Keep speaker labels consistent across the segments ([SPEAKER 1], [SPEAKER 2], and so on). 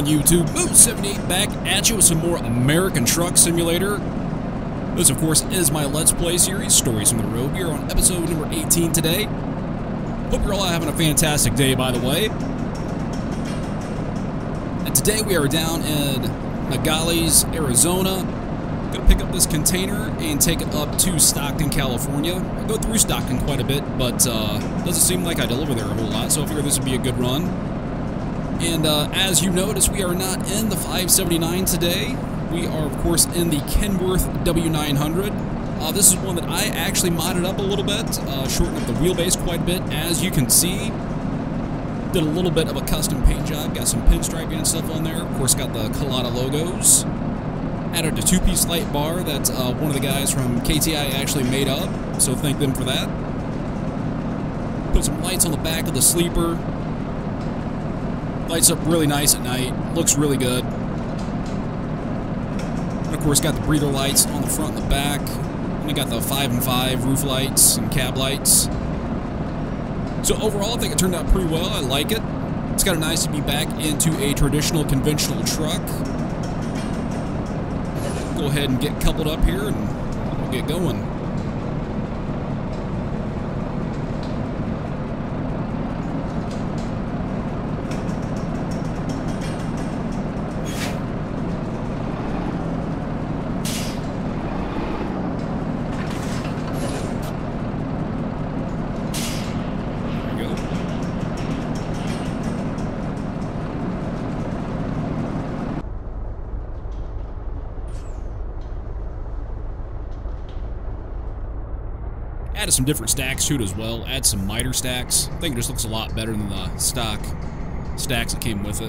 [SPEAKER 1] on YouTube? Moose78 back at you with some more American Truck Simulator. This, of course, is my Let's Play series, Stories from the Road. We are on episode number 18 today. Hope you're all having a fantastic day, by the way. And today we are down in Nogales, Arizona. Gonna pick up this container and take it up to Stockton, California. I go through Stockton quite a bit, but doesn't seem like I deliver there a whole lot, so I figured this would be a good run. And as you notice, we are not in the 579 today. We are, of course, in the Kenworth W900. This is one that I actually modded up a little bit, shortened up the wheelbase quite a bit, as you can see. Did a little bit of a custom paint job, got some pinstriping and stuff on there. Of course, got the Collada logos. Added a two-piece light bar that one of the guys from KTI actually made up, so thank them for that. Put some lights on the back of the sleeper. Lights up really nice at night, looks really good. And of course, got the breather lights on the front and the back. And we got the 5 and 5 roof lights and cab lights. So overall, I think it turned out pretty well. I like it. It's kind of nice to be back into a traditional, conventional truck. Go ahead and get coupled up here and we'll get going. Added some different stacks to it as well. Add some miter stacks. I think it just looks a lot better than the stock stacks that came with it.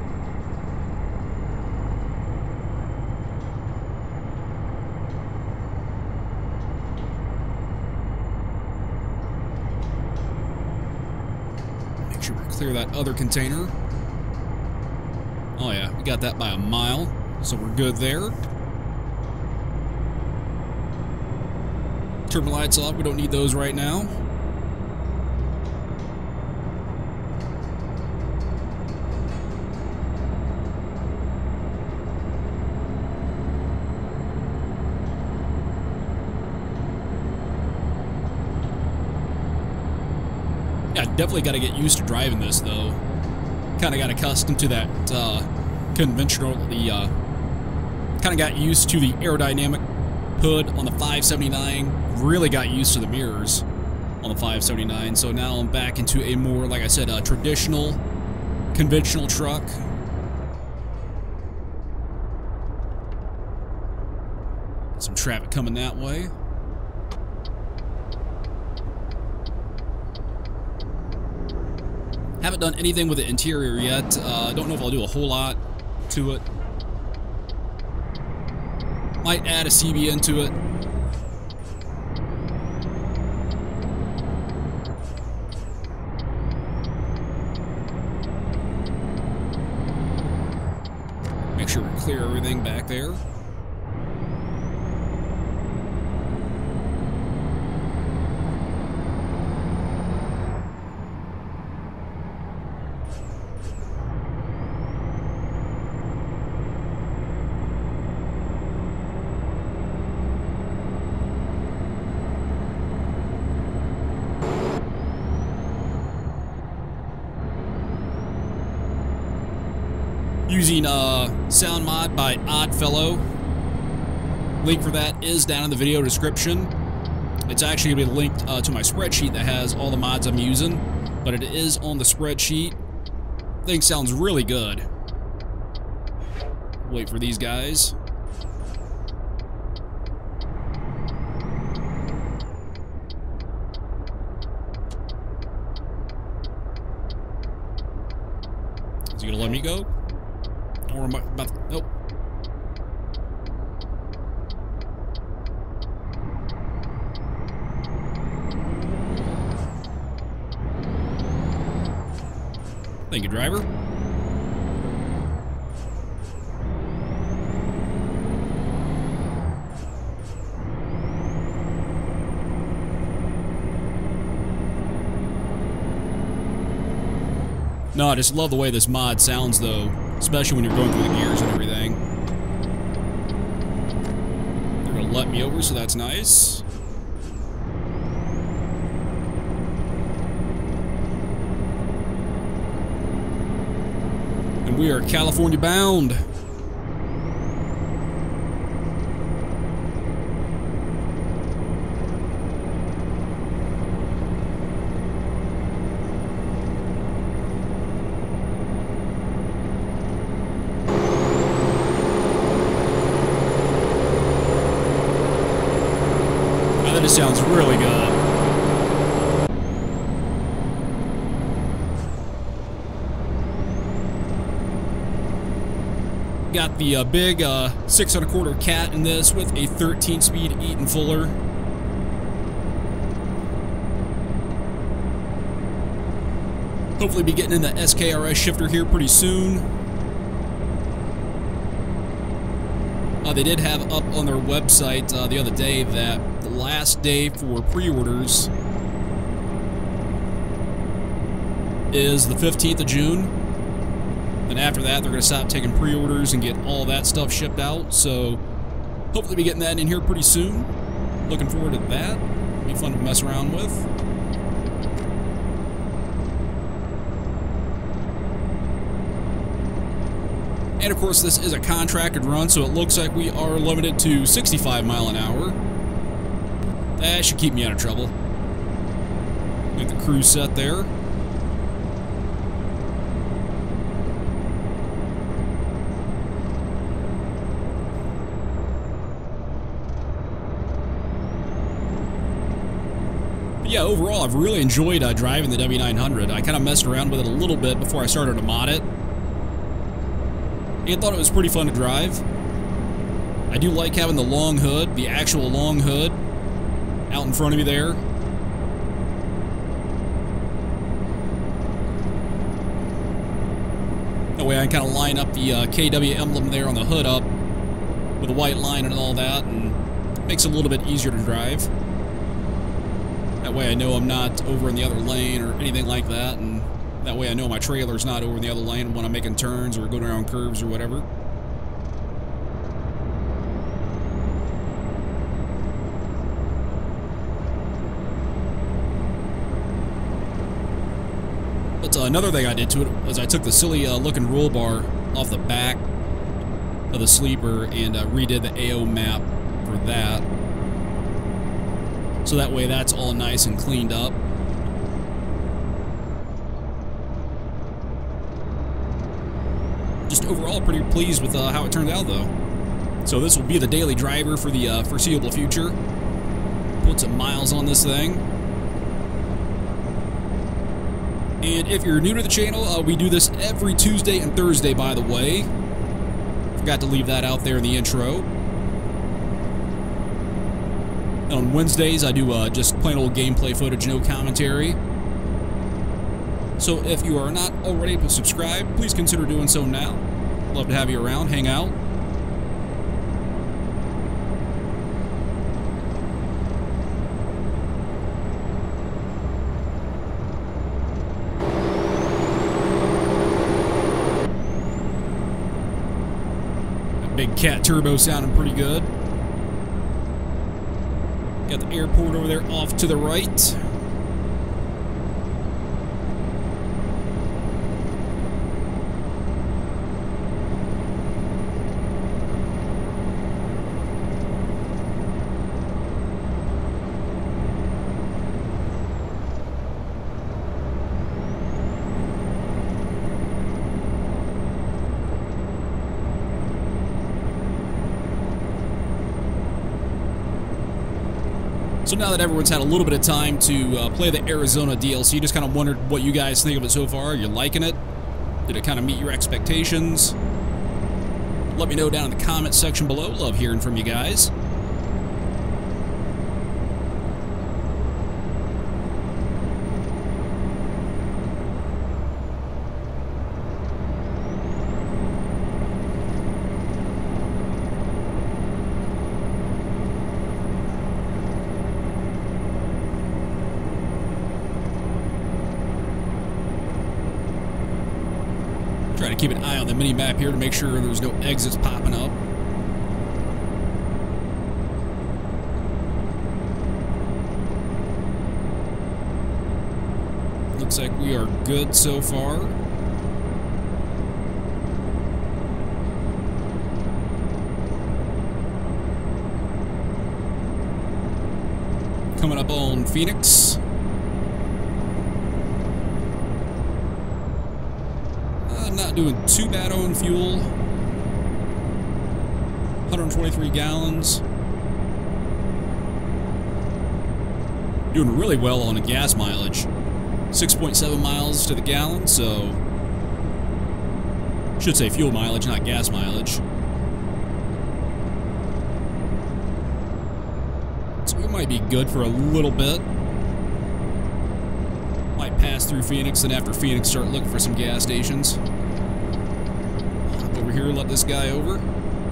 [SPEAKER 1] Make sure we clear that other container. Oh yeah, we got that by a mile, so we're good there. Turn the lights off, we don't need those right now. Yeah, definitely got to get used to driving this though. Kind of got accustomed to that conventional, kind of got used to the aerodynamic hood on the 579. Really got used to the mirrors on the 579, so now I'm back into a more, like I said, a traditional, conventional truck. Some traffic coming that way. Haven't done anything with the interior yet. Don't know if I'll do a whole lot to it. Might add a CB into it. Make sure we clear everything back there. Using sound mod by Oddfellow. Link for that is down in the video description. It's actually going to be linked to my spreadsheet that has all the mods I'm using, but it is on the spreadsheet. Thing sounds really good. Wait for these guys. Is he going to let me go? Or am I about to, nope. Thank you, driver. No, I just love the way this mod sounds, though, especially when you're going through the gears and everything. They're gonna let me over, so that's nice. And we are California bound. That just sounds really good. Got the big 6¼ cat in this with a 13-speed Eaton Fuller. Hopefully be getting in the SKRS shifter here pretty soon. They did have up on their website the other day that the last day for pre-orders is the 15th of June. And after that, they're going to stop taking pre-orders and get all that stuff shipped out. So hopefully be getting that in here pretty soon. Looking forward to that. Be fun to mess around with. And of course, this is a contracted run, so it looks like we are limited to 65 miles an hour. That should keep me out of trouble. Get the cruise set there. But yeah, overall, I've really enjoyed driving the W900. I kind of messed around with it a little bit before I started to mod it. And thought it was pretty fun to drive. I do like having the long hood, the actual long hood, out in front of me there. That way I can kind of line up the KW emblem there on the hood up with a white line and all that, and it makes it a little bit easier to drive. That way I know I'm not over in the other lane or anything like that, and that way I know my trailer's not over in the other lane when I'm making turns or going around curves or whatever. But another thing I did to it was I took the silly looking roll bar off the back of the sleeper and redid the AO map for that. So that way that's all nice and cleaned up. Just overall pretty pleased with how it turned out, though. So this will be the daily driver for the foreseeable future. Put some miles on this thing. And if you're new to the channel, we do this every Tuesday and Thursday, by the way. Forgot to leave that out there in the intro. And on Wednesdays, I do just plain old gameplay footage, no commentary. So if you are not already subscribed, please consider doing so now. Love to have you around, hang out. That big cat turbo sounding pretty good. Got the airport over there off to the right. So now that everyone's had a little bit of time to play the Arizona DLC, just kind of wondered what you guys think of it so far. Are you liking it? Did it kind of meet your expectations? Let me know down in the comments section below. Love hearing from you guys. keep an eye on the mini-map here to make sure there's no exits popping up. Looks like we are good so far. Coming up on Phoenix. Not doing too bad on fuel. 123 gallons. Doing really well on a gas mileage. 6.7 miles to the gallon, so should say fuel mileage, not gas mileage. So we might be good for a little bit. Might pass through Phoenix, and after Phoenix start looking for some gas stations. Hop over here, let this guy over.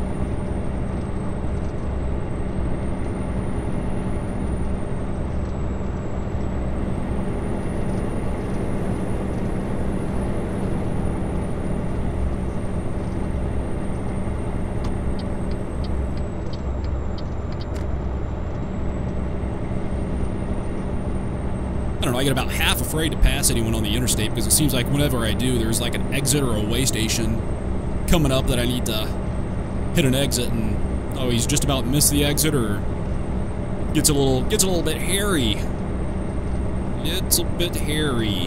[SPEAKER 1] I don't know, I get about half afraid to pass anyone on the interstate because it seems like whenever I do, there's like an exit or a way station coming up that I need to hit an exit, and oh, he's just about missed the exit, or gets a little bit hairy. It's a bit hairy.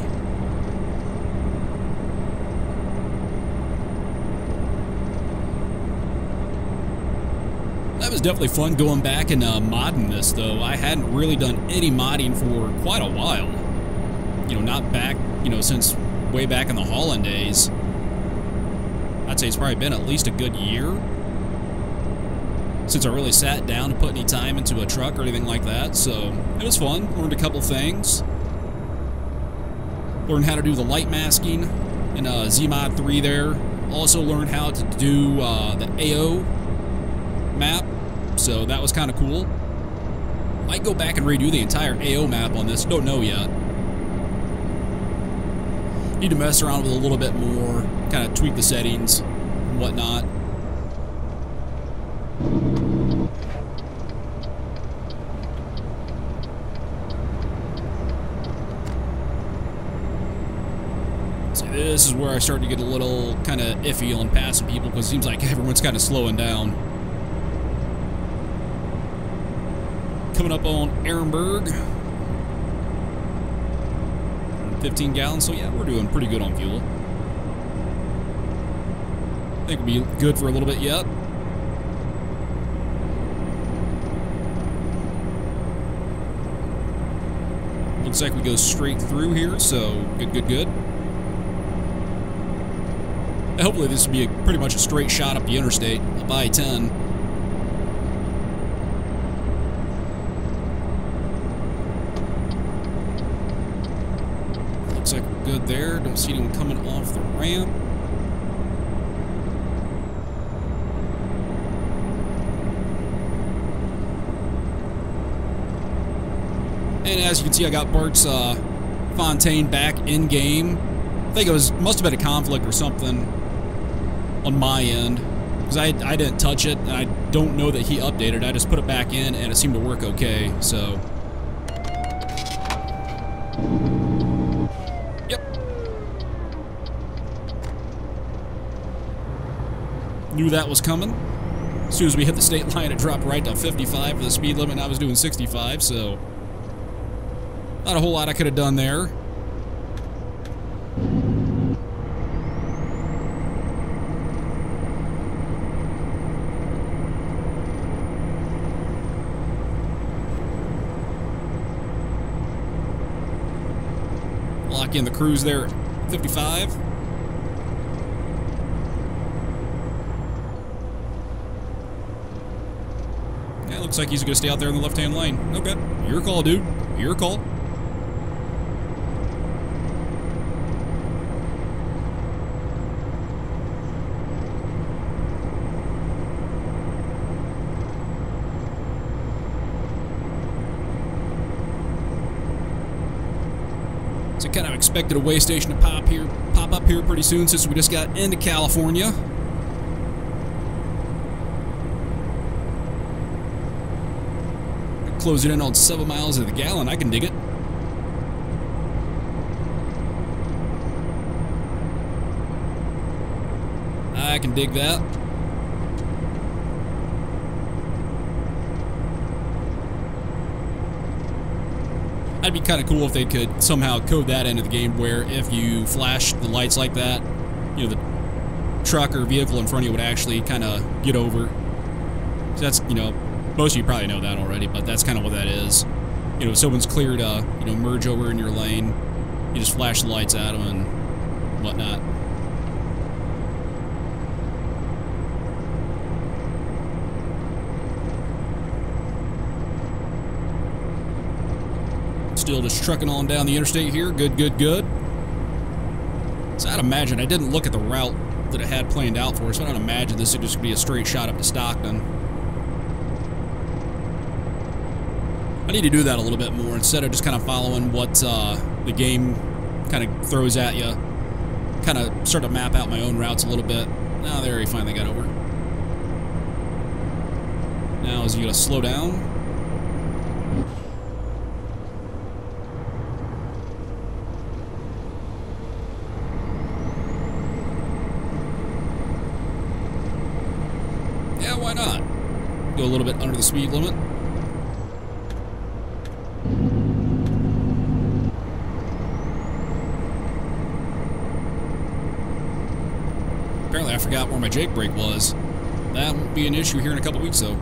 [SPEAKER 1] That was definitely fun going back and modding this, though. I hadn't really done any modding for quite a while. You know, not back, you know, since way back in the Holland days. I'd say it's probably been at least a good year since I really sat down to put any time into a truck or anything like that, so it was fun. Learned a couple things. Learned how to do the light masking in ZMod 3 there. Also learned how to do the AO map, so that was kind of cool. Might go back and redo the entire AO map on this, don't know yet. Need to mess around with it a little bit more, kind of tweak the settings and whatnot. So this is where I start to get a little kind of iffy on passing people, because it seems like everyone's kind of slowing down. Coming up on Ehrenberg. 15 gallons, so yeah, we're doing pretty good on fuel. I think we'll be good for a little bit yet. Looks like we go straight through here, so good. And hopefully this will be pretty much a straight shot up the interstate, up I-10. Looks like we're good there. Don't see anyone coming off the ramp. And as you can see, I got Bart's Fontaine back in game. I think it must have been a conflict or something on my end, because I didn't touch it, and I don't know that he updated. I just put it back in, and it seemed to work okay. So, yep. Knew that was coming. As soon as we hit the state line, it dropped right to 55 for the speed limit, and I was doing 65, so not a whole lot I could have done there. Lock in the cruise there at 55. Yeah, looks like he's going to stay out there in the left-hand lane. Okay, your call, dude. Your call. kind of expected a way station to pop up here pretty soon since we just got into California. Closing in on 7 miles to the gallon. I can dig it. I can dig that. That'd be kind of cool if they could somehow code that into the game where if you flash the lights like that, you know, the truck or vehicle in front of you would actually kind of get over. So that's, you know, most of you probably know that already, but that's kind of what that is. You know, if someone's cleared a, you know, merge over in your lane, you just flash the lights at them and whatnot. Still just trucking on down the interstate here. Good, good, good. So I'd imagine, I didn't look at the route that it had planned out for us, so I'd imagine this would just be a straight shot up to Stockton. I need to do that a little bit more instead of just kind of following what the game kind of throws at you. Kind of start to map out my own routes a little bit. Now, there he finally got over. Now, is he going to slow down? Yeah, why not? Go a little bit under the speed limit. Apparently I forgot where my Jake brake was. That won't be an issue here in a couple weeks, though.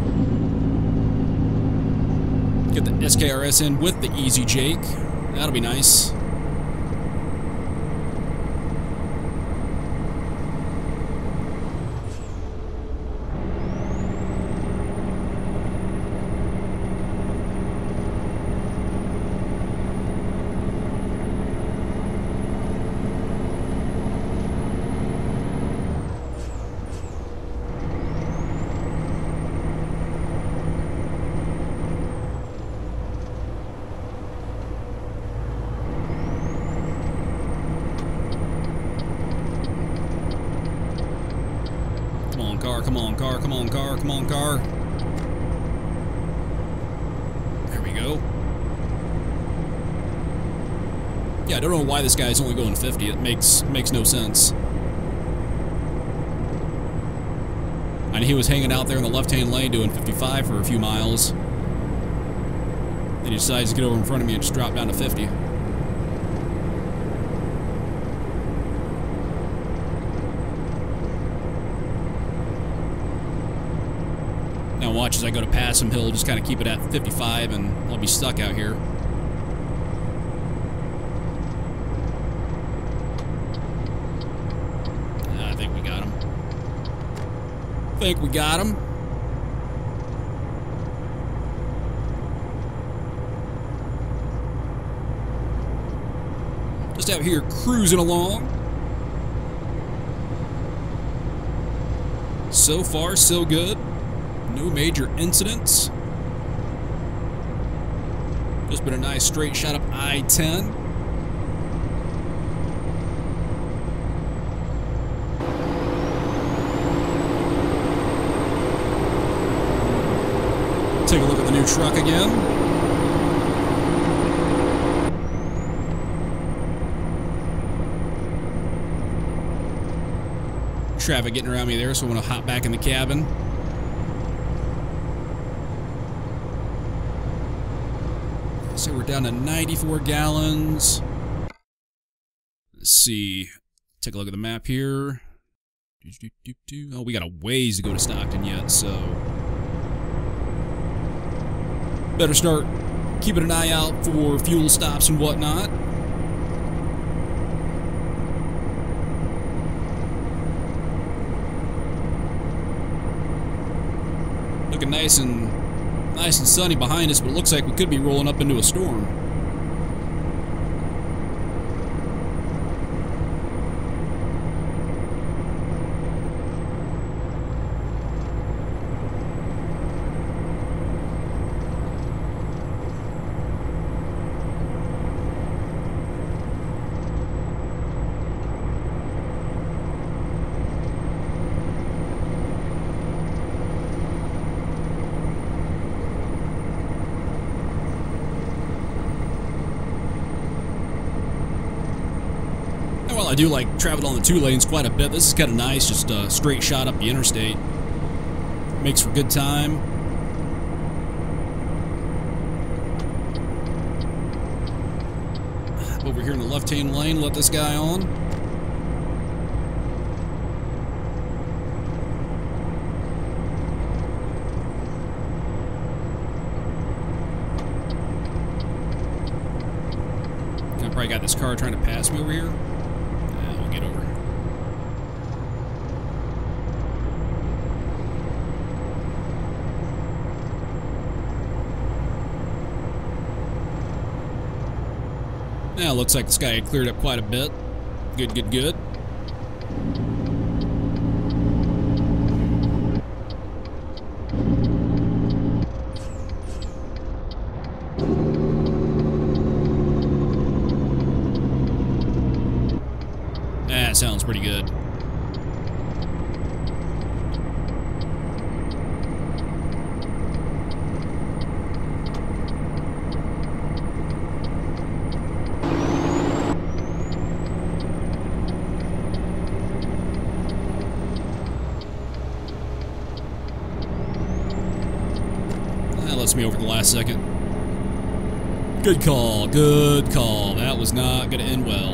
[SPEAKER 1] Get the SKRS in with the Easy Jake. That'll be nice. Come on, car, come on, car, come on, car. There we go. Yeah, I don't know why this guy's only going 50. It makes no sense. I know he was hanging out there in the left-hand lane doing 55 for a few miles. Then he decides to get over in front of me and just drop down to 50. Now watch as I go to pass him, he'll just kind of keep it at 55 and I'll be stuck out here. I think we got him. Think we got him. Just out here cruising along. So far, so good. No major incidents. Just been a nice straight shot up I-10. Take a look at the new truck again. Traffic getting around me there, so I'm going to hop back in the cabin. So we're down to 94 gallons. Let's see. Take a look at the map here. Oh, we got a ways to go to Stockton yet, so better start keeping an eye out for fuel stops and whatnot. Looking nice and sunny behind us, but it looks like we could be rolling up into a storm. I do like traveling on the 2 lanes quite a bit. This is kind of nice, just a straight shot up the interstate. Makes for good time. Over here in the left-hand lane, let this guy on. I probably got this car trying to pass me over here. We'll get over. Now, looks like this guy had cleared up quite a bit. Good, good, good. That sounds pretty good. Lets me over the last second. Good call, good call. That was not going to end well.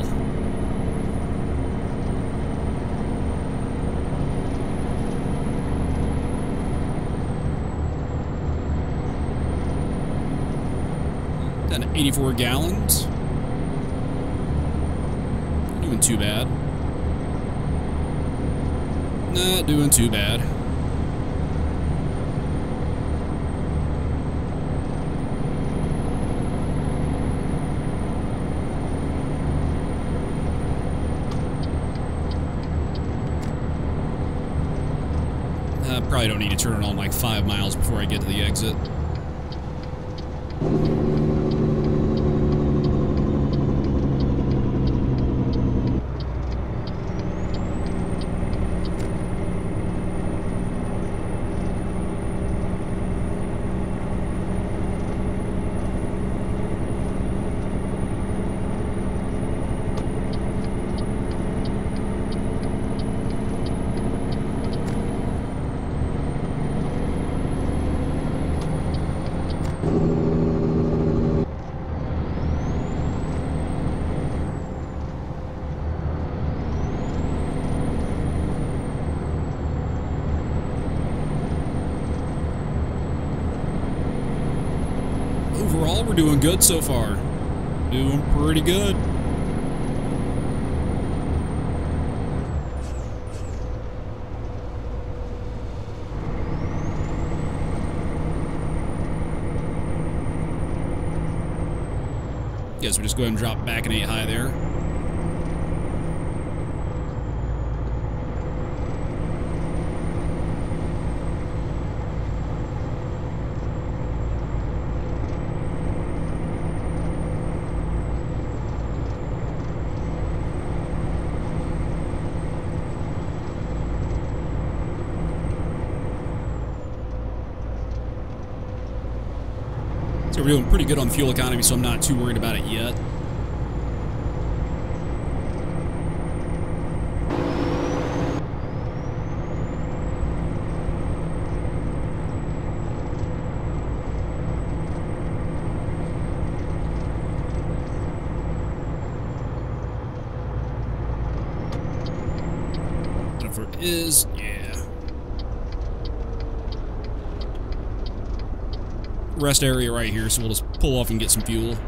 [SPEAKER 1] Down to 84 gallons. Doing too bad. Not doing too bad. Probably don't need to turn it on like 5 miles before I get to the exit. Overall, we're doing good so far. Doing pretty good. Guess we'll just go ahead and drop back an 8 high there. So we're doing pretty good on fuel economy, so I'm not too worried about it yet. Whatever it is, yeah. Rest area right here, so we'll just pull off and get some fuel.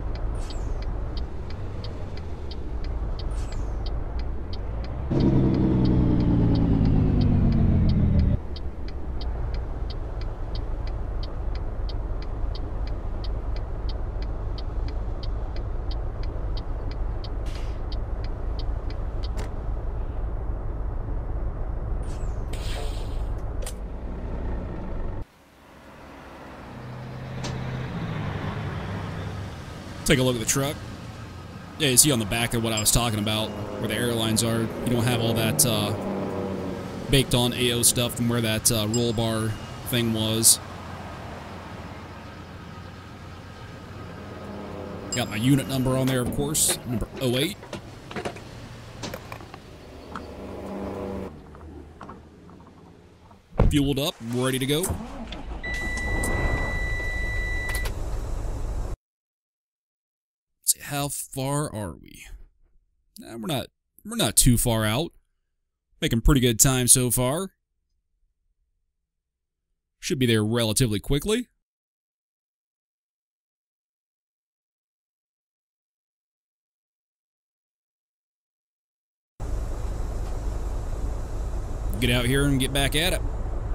[SPEAKER 1] Take a look at the truck. Yeah, you see on the back of what I was talking about, where the airlines are. You don't have all that baked on AO stuff from where that roll bar thing was. Got my unit number on there, of course, number 08. fueled up, ready to go. Let's see, how far are we? Nah, we're not too far out. Making pretty good time so far. Should be there relatively quickly. Get out here and get back at it.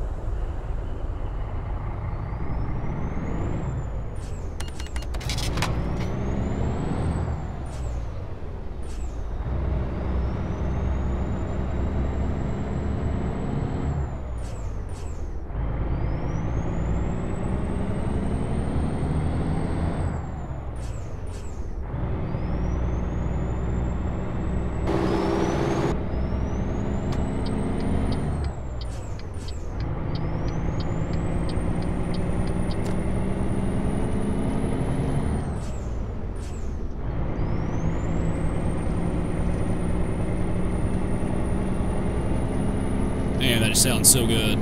[SPEAKER 1] Man, that just sounds so good.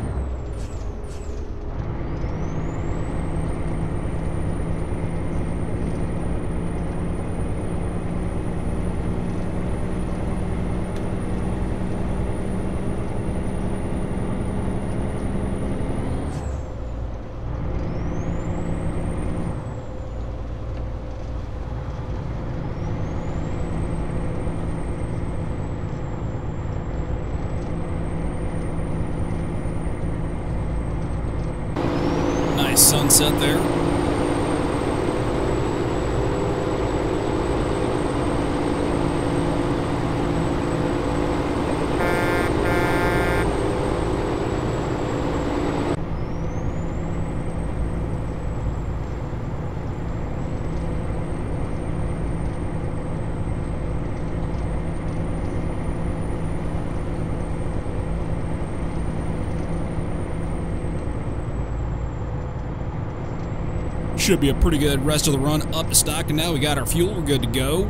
[SPEAKER 1] Nice sunset there. Should be a pretty good rest of the run up to Stockton. Now we got our fuel, we're good to go.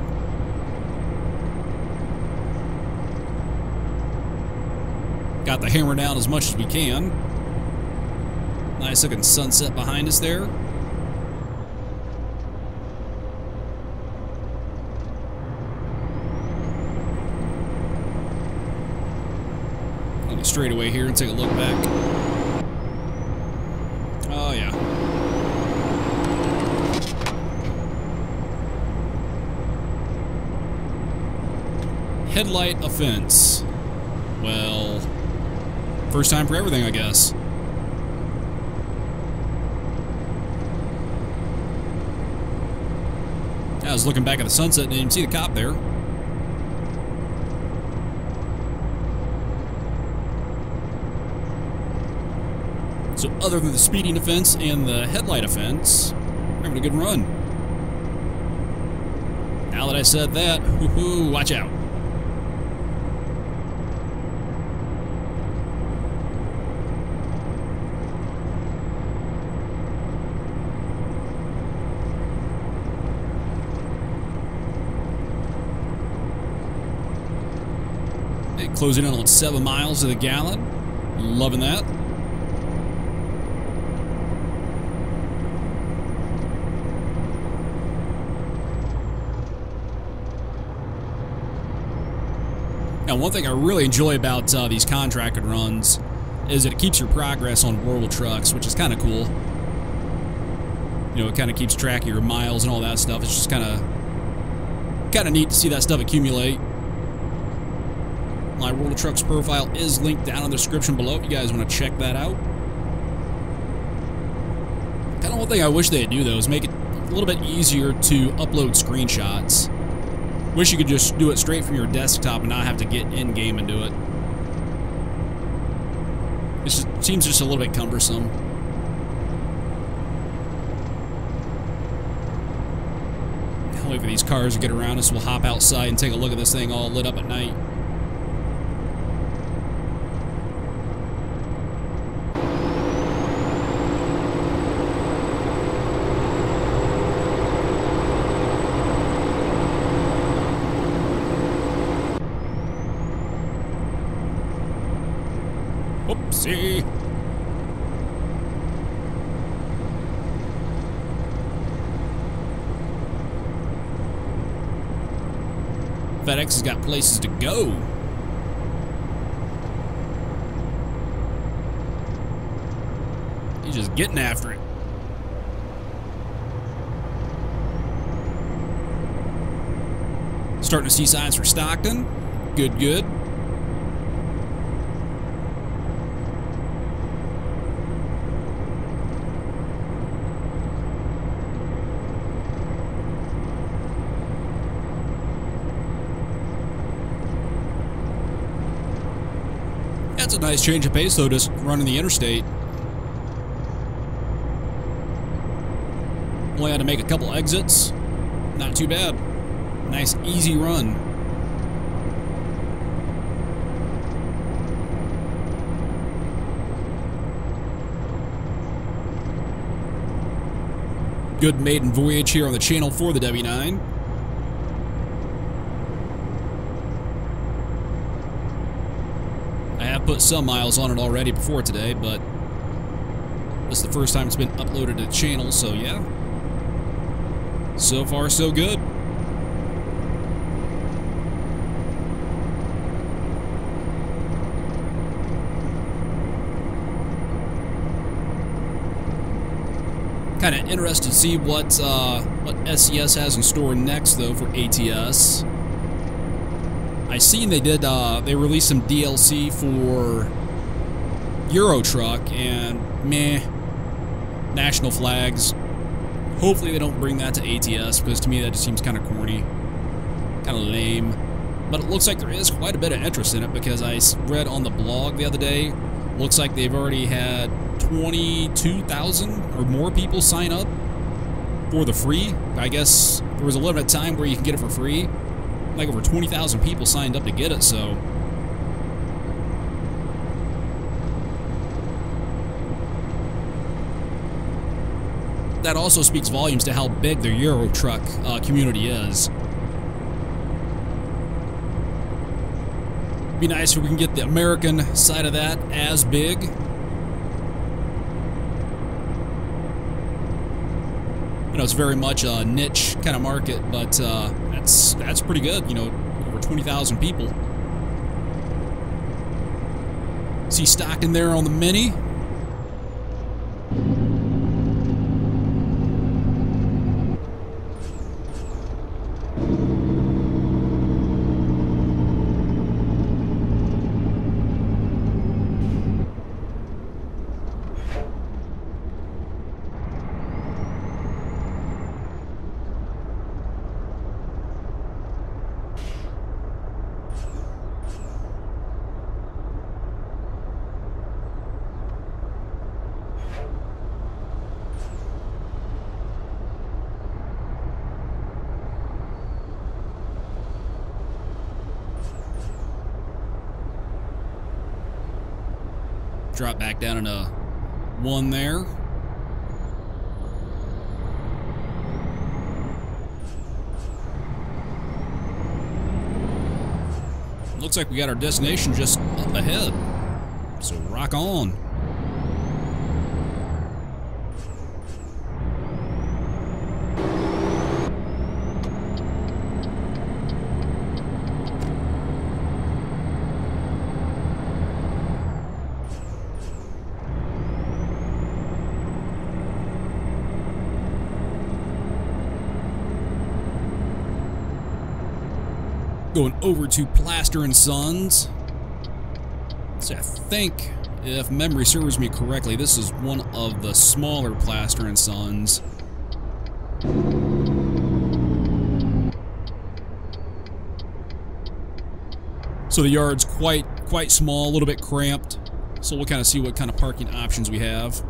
[SPEAKER 1] Got the hammer down as much as we can. Nice looking sunset behind us there. I'll go straight away here and take a look back. Oh yeah. Headlight offense. Well, first time for everything, I guess. I was looking back at the sunset and didn't see the cop there. So other than the speeding offense and the headlight offense, we're having a good run. Now that I said that, woohoo, watch out. Closing in on 7 miles to the gallon. Loving that. Now, one thing I really enjoy about these contracted runs is that it keeps your progress on World of Trucks, which is kind of cool. You know, it kind of keeps track of your miles and all that stuff. It's just kind of neat to see that stuff accumulate. My World of Trucks profile is linked down in the description below if you guys want to check that out. Kind of one thing I wish they'd do, though, is make it a little bit easier to upload screenshots. Wish you could just do it straight from your desktop and not have to get in-game and do it. It just seems just a little bit cumbersome. I'll wait for these cars to get around us. We'll hop outside and take a look at this thing all lit up at night. Whoopsie. FedEx has got places to go. He's just getting after it. Starting to see signs for Stockton. Good, good. That's a nice change of pace, though, just running the interstate. Only had to make a couple exits. Not too bad. Nice, easy run. Good maiden voyage here on the channel for the W9. I have put some miles on it already before today, but this is the first time it's been uploaded to the channel, so yeah. So far, so good. Kind of interested to see what SCS has in store next, though, for ATS. I seen they released some DLC for Euro Truck, and meh, national flags. Hopefully they don't bring that to ATS, because to me that just seems kind of corny, kind of lame. But it looks like there is quite a bit of interest in it, because I read on the blog the other day, looks like they've already had 22,000 or more people sign up for the free. I guess there was a limited time where you can get it for free. Like over 20,000 people signed up to get it, so that also speaks volumes to how big the Euro Truck community is. Be nice if we can get the American side of that as big. You know, it's very much a niche kind of market, but that's pretty good. You know, over 20,000 people. See Stockton there on the Mini. Drop back down in a 1 there. Looks like we got our destination just up ahead. So rock on. Going over to Plaster & Sons. So I think, if memory serves me correctly, this is one of the smaller Plaster & Sons. So the yard's quite small, a little bit cramped. So we'll kind of see what kind of parking options we have.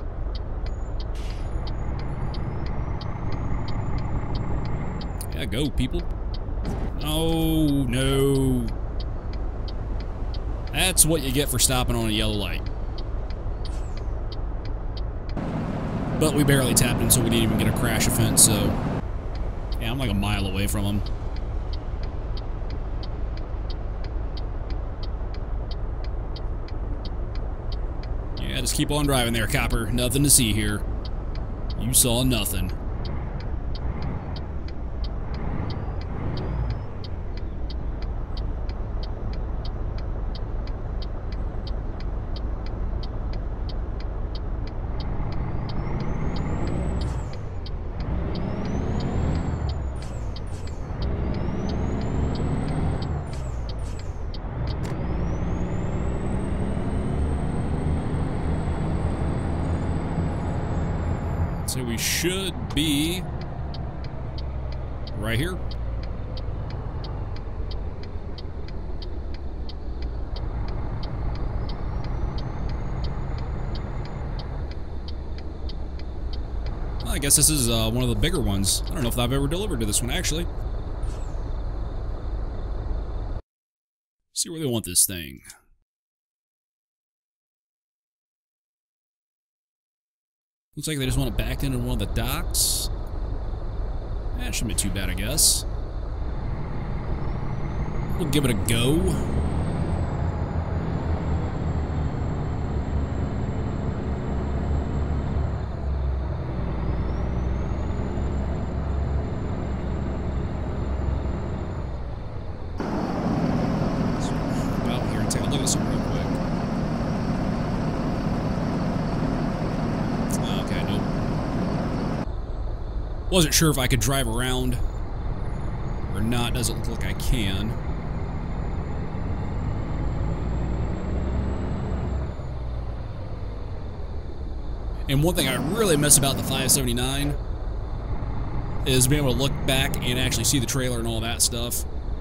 [SPEAKER 1] Yeah, go, people. Oh, no. That's what you get for stopping on a yellow light. But we barely tapped him, so we didn't even get a crash offense, so... yeah, I'm like a mile away from him. Yeah, just keep on driving there, copper. Nothing to see here. You saw nothing. we should be right here. Well, I guess this is one of the bigger ones. I don't know if I've ever delivered to this one, actually. See where they want this thing. Looks like they just want it backed into one of the docks. That shouldn't be too bad, I guess. We'll give it a go. Well, here and take a look at something real quick. Okay, nope. Wasn't sure if I could drive around or not. Doesn't look like I can. And one thing I really miss about the 579 is being able to look back and actually see the trailer and all that stuff.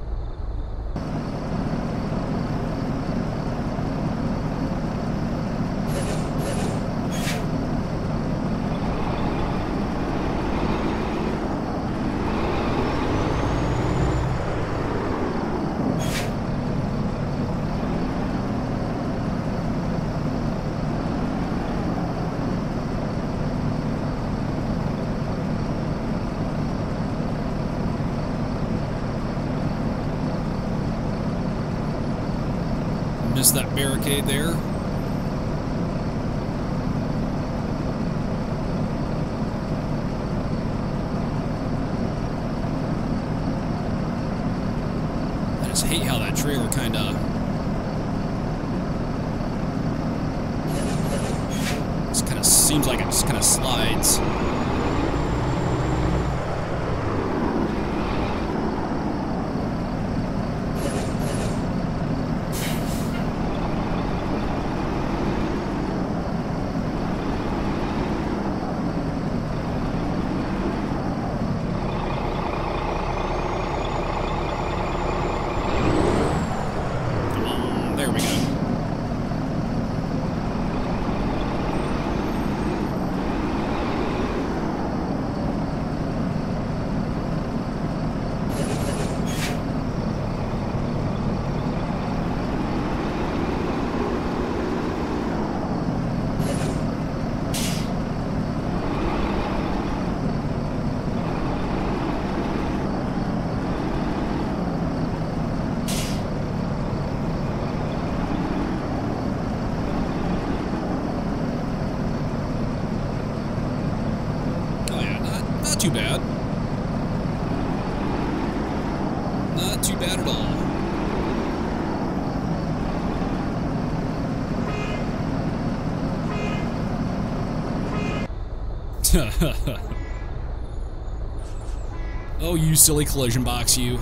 [SPEAKER 1] Missed that barricade there. I just hate how that trailer kind of seems like it just kind of slides. Too bad. Not too bad at all. Oh, you silly collision box, you.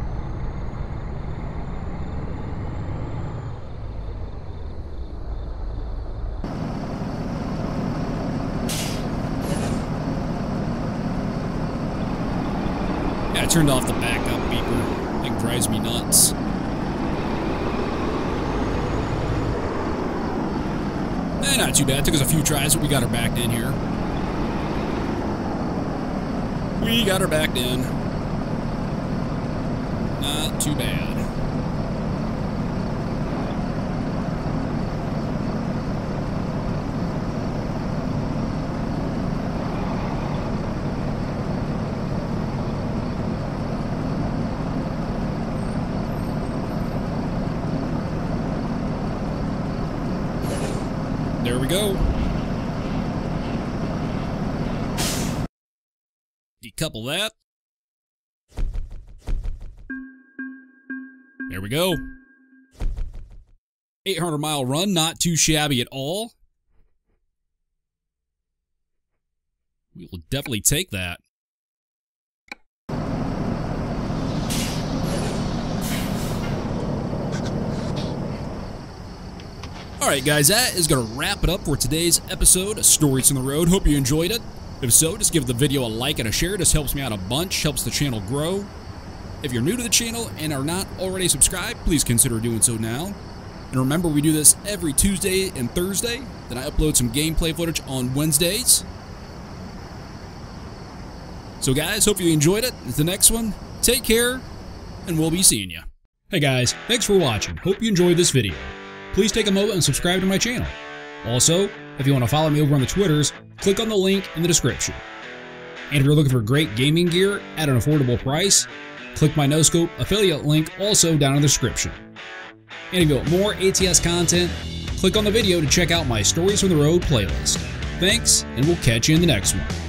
[SPEAKER 1] I turned off the backup beeper. It drives me nuts. Not too bad. Took us a few tries, but we got her backed in here. We got her backed in. Not too bad. There we go. Decouple that. There we go. 800-mile run, not too shabby at all. We will definitely take that. Alright guys, that is going to wrap it up for today's episode of Stories on the Road. Hope you enjoyed it. If so, just give the video a like and a share. This helps me out a bunch, helps the channel grow. If you're new to the channel and are not already subscribed, please consider doing so now. And remember, we do this every Tuesday and Thursday. Then I upload some gameplay footage on Wednesdays. So guys, hope you enjoyed it. It's the next one. Take care, and we'll be seeing you. Hey guys, thanks for watching. Hope you enjoyed this video. Please take a moment and subscribe to my channel. Also, if you want to follow me over on the Twitters, click on the link in the description. And if you're looking for great gaming gear at an affordable price, click my NoScope affiliate link also down in the description. And if you want more ATS content, click on the video to check out my Stories from the Road playlist. Thanks, and we'll catch you in the next one.